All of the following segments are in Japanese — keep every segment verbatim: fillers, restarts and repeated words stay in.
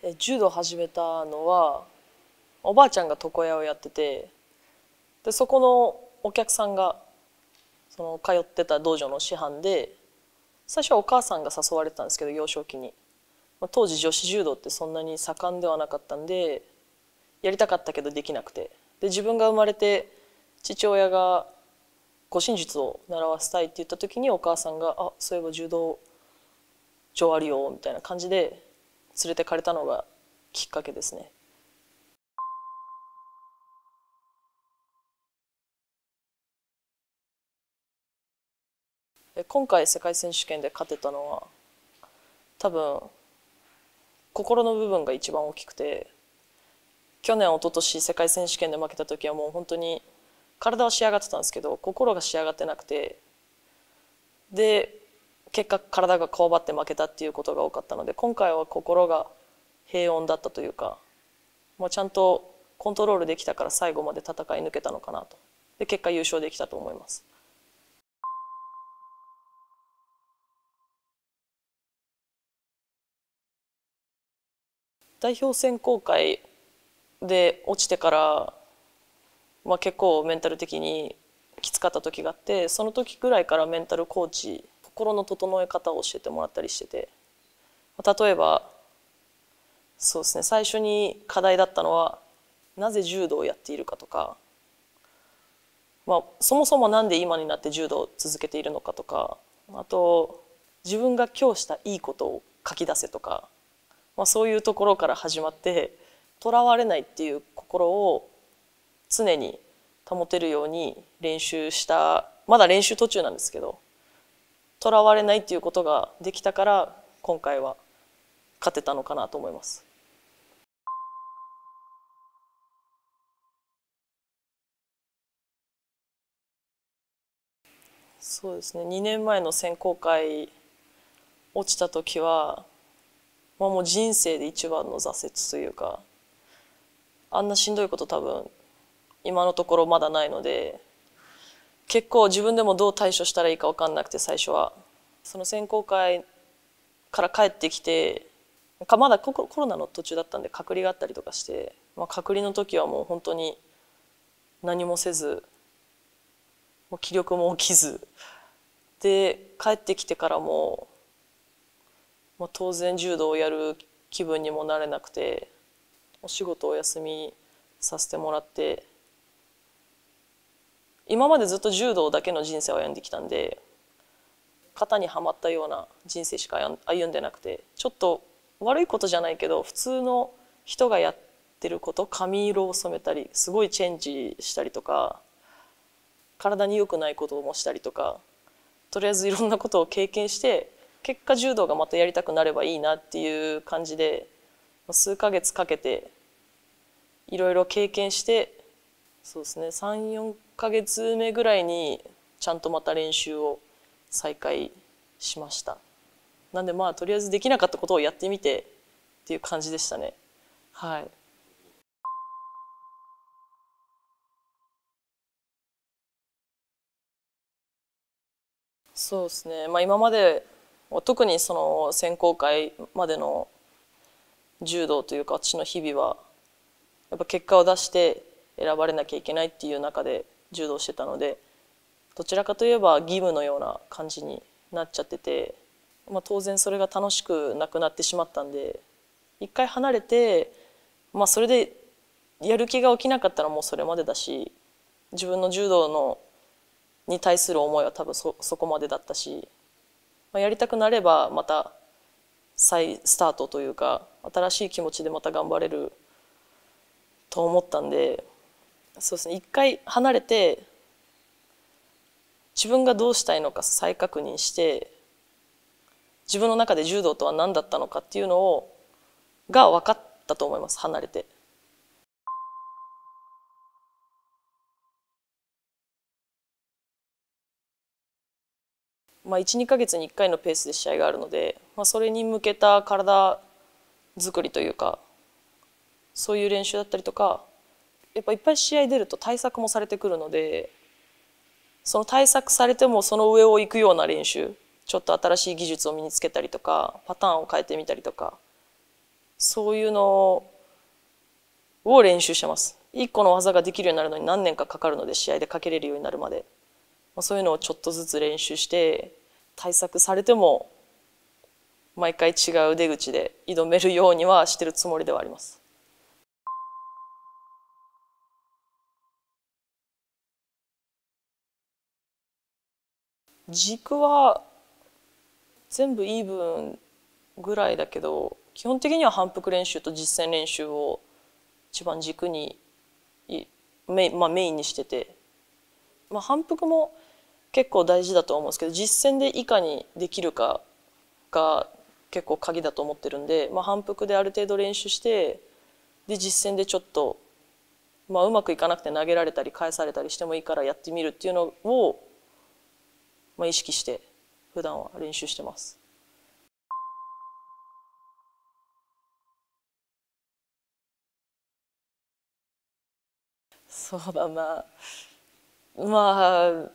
え柔道始めたのはおばあちゃんが床屋をやってて、でそこのお客さんがその通ってた道場の師範で、最初はお母さんが誘われてたんですけど、幼少期に、まあ、当時女子柔道ってそんなに盛んではなかったんで、やりたかったけどできなくて、で自分が生まれて父親が護身術を習わせたいって言った時に、お母さんが「あ、そういえば柔道場あるよ」みたいな感じで連れてかれたのがきっかけですね。今回世界選手権で勝てたのは多分心の部分が一番大きくて、去年一昨年世界選手権で負けた時はもう本当に体は仕上がってたんですけど心が仕上がってなくて、で結果体がこわばって負けたっていうことが多かったので、今回は心が平穏だったというか、まあ、ちゃんとコントロールできたから最後まで戦い抜けたのかなと。で結果優勝できたと思います。代表選考会で落ちてから、まあ、結構メンタル的にきつかった時があって、その時ぐらいからメンタルコーチ、心の整え方を教えてもらったりしてて、例えばそうですね、最初に課題だったのはなぜ柔道をやっているかとか、まあ、そもそもなんで今になって柔道を続けているのかとか、あと自分が今日したいいことを書き出せとか、まあ、そういうところから始まって、とらわれないっていう心を常に保てるように練習した。まだ練習途中なんですけど、とらわれないっていうことができたから今回は勝てたのかなと思います。そうですね、にねんまえの選考会落ちた時は、まあ、もう人生で一番の挫折というか、あんなしんどいこと多分今のところまだないので、結構自分でもどう対処したらいいか分かんなくて、最初はその選考会から帰ってきて、まだコロナの途中だったんで隔離があったりとかして、まあ、隔離の時はもう本当に何もせず、もう気力も起きずで、帰ってきてからも、まあ、当然柔道をやる気分にもなれなくて、お仕事をお休みさせてもらって、今までずっと柔道だけの人生を歩んできたんで、型にはまったような人生しか歩んでなくて、ちょっと悪いことじゃないけど普通の人がやってること、髪色を染めたりすごいチェンジしたりとか、体に良くないこともしたりとか、とりあえずいろんなことを経験して、結果柔道がまたやりたくなればいいなっていう感じで、数ヶ月かけていろいろ経験して、そうですね、さん、よんかげつめぐらいにちゃんとまた練習を再開しました。なんでまあとりあえずできなかったことをやってみてっていう感じでしたね。はい。そうですね、まあ、今まで特にその選考会までの柔道というか私の日々は、やっぱ結果を出して選ばれなきゃいけないっていう中で柔道してたので、どちらかといえば義務のような感じになっちゃってて、まあ、当然それが楽しくなくなってしまったんで、一回離れて、まあ、それでやる気が起きなかったらもうそれまでだし、自分の柔道のに対する思いは多分 そ, そこまでだったし、まあ、やりたくなればまた再スタートというか新しい気持ちでまた頑張れると思ったんで、そうですね、一回離れて自分がどうしたいのか再確認して、自分の中で柔道とは何だったのかっていうのをが分かったと思います、離れて。まあ、いち、にかげつにいっかいのペースで試合があるので、まあ、それに向けた体作りというか、そういう練習だったりとか、やっぱいっぱい試合出ると対策もされてくるので、その対策されてもその上を行くような練習、ちょっと新しい技術を身につけたりとかパターンを変えてみたりとか、 そういうのを練習してます。一個の技ができるようになるのに何年かかかるので、試合でかけれるようになるまで、まあ、そういうのをちょっとずつ練習して対策されても毎回違う出口で挑めるようにはしてるつもりではあります。軸は全部イーブンぐらいだけど、基本的には反復練習と実践練習を一番軸にメイン、まあ、メインにしてて、まあ、反復も結構大事だと思うんですけど、実践でいかにできるかが結構鍵だと思ってるんで、まあ、反復である程度練習して、で実践でちょっと、まあ、うまくいかなくて投げられたり返されたりしてもいいからやってみるっていうのを、まあ、意識して普段は練習してます。そうだな。まあ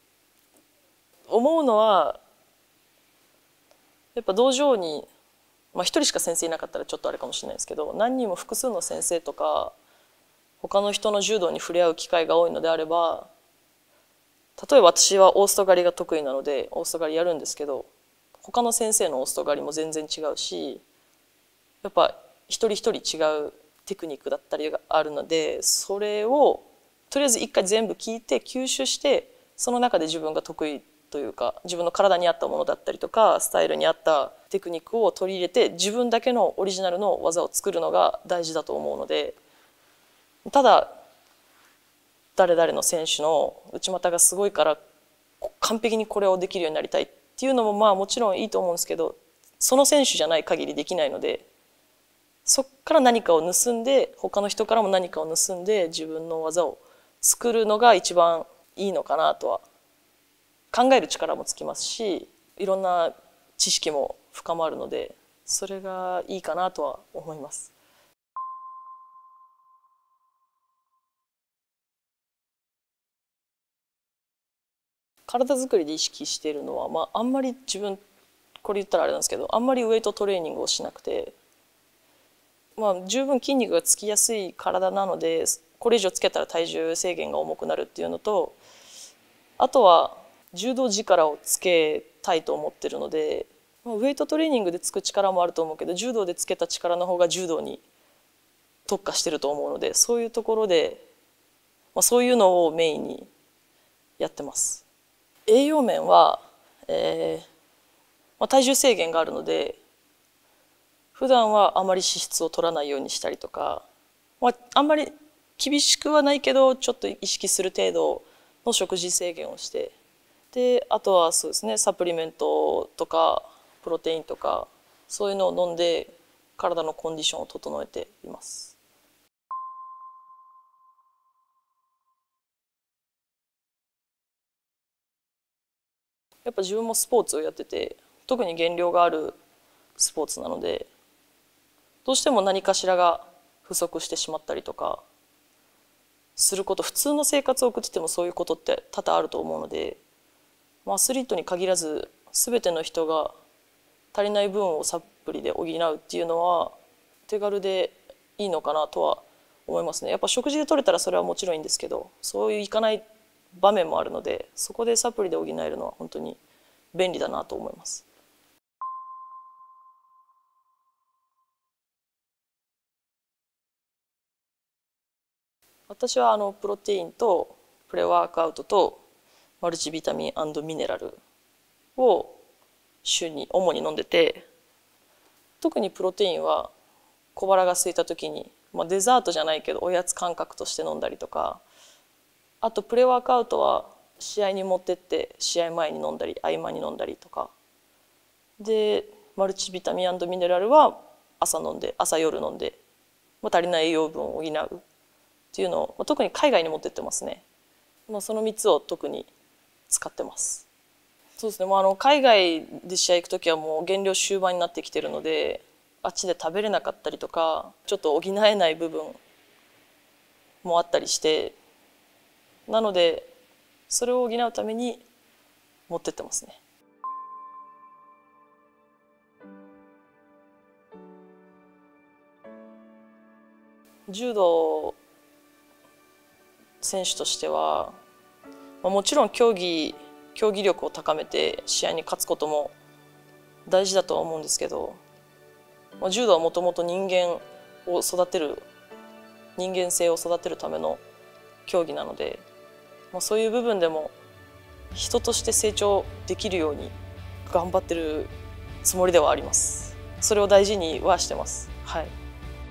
思うのはやっぱ道場に、まあ、一人しか先生いなかったらちょっとあれかもしれないですけど、何人も複数の先生とか他の人の柔道に触れ合う機会が多いのであれば、例えば私はオースト狩りが得意なのでオースト狩りやるんですけど、他の先生のオースト狩りも全然違うし、やっぱ一人一人違うテクニックだったりがあるので、それをとりあえず一回全部聞いて吸収して、その中で自分が得意というか自分の体に合ったものだったりとかスタイルに合ったテクニックを取り入れて自分だけのオリジナルの技を作るのが大事だと思うので、ただ誰々の選手の内股がすごいから完璧にこれをできるようになりたいっていうのもまあもちろんいいと思うんですけど、その選手じゃない限りできないので、そっから何かを盗んで他の人からも何かを盗んで自分の技を作るのが一番いいのかなとは。考える力もつきますし、いろんな知識も深まるので、それがいいかなとは思います。体作りで意識しているのは、まあ、あんまり自分これ言ったらあれなんですけど、あんまりウエイトトレーニングをしなくて、まあ、十分筋肉がつきやすい体なので、これ以上つけたら体重制限が重くなるっていうのと、あとは柔道力をつけたいと思ってるので、まあ、ウエイトトレーニングでつく力もあると思うけど、柔道でつけた力の方が柔道に特化してると思うので、そういうところで、まあ、そういうのをメインにやってます。栄養面は、えーまあ、体重制限があるので普段はあまり脂質を取らないようにしたりとか、まあ、あんまり厳しくはないけどちょっと意識する程度の食事制限をして、であとはそうですね、サプリメントとかプロテインとかそういうのを飲んで体のコンディションを整えています。やっぱ自分もスポーツをやってて、特に減量があるスポーツなのでどうしても何かしらが不足してしまったりとかすること、普通の生活を送っててもそういうことって多々あると思うので、アスリートに限らず全ての人が足りない分をサプリで補うっていうのは手軽でいいのかなとは思いますね。やっぱ食事で取れたらそれはもちろんいいんですけど、そういういかない場面もあるので、そこでサプリで補えるのは本当に便利だなと思います。私はあのプロテインとプレワークアウトとマルチビタミンミネラルを週に主に飲んでて、特にプロテインは小腹が空いた時に、まあ、デザートじゃないけどおやつ感覚として飲んだりとか、あとプレワークアウトは試合に持ってって試合前に飲んだり合間に飲んだりとかで、マルチビタミンミネラルは朝飲んで朝夜飲んで、まあ、足りない栄養分を補うっていうのを、まあ、特に海外に持ってってますね。まあ、そのみっつを特に使ってます。そうですね、もうあの海外で試合行く時はもう減量終盤になってきてるので、あっちで食べれなかったりとかちょっと補えない部分もあったりして、なのでそれを補うために持ってってますね。 柔道選手としては、まあ、もちろん競技競技力を高めて試合に勝つことも大事だとは思うんですけど、まあ、柔道はもともと人間を育てる人間性を育てるための競技なので、まあ、そういう部分でも人として成長できるように頑張ってるつもりではあります。それを大事にはしてます。はい。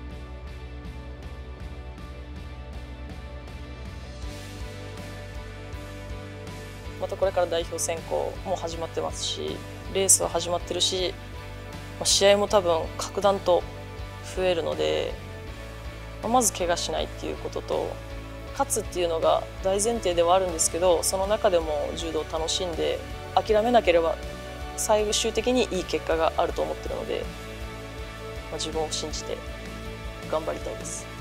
またこれから代表選考も始まってますし、レースは始まってるし、試合も多分格段と増えるので、まず怪我しないっていうことと、勝つっていうのが大前提ではあるんですけど、その中でも柔道を楽しんで諦めなければ最終的にいい結果があると思ってるので、まあ、自分を信じて頑張りたいです。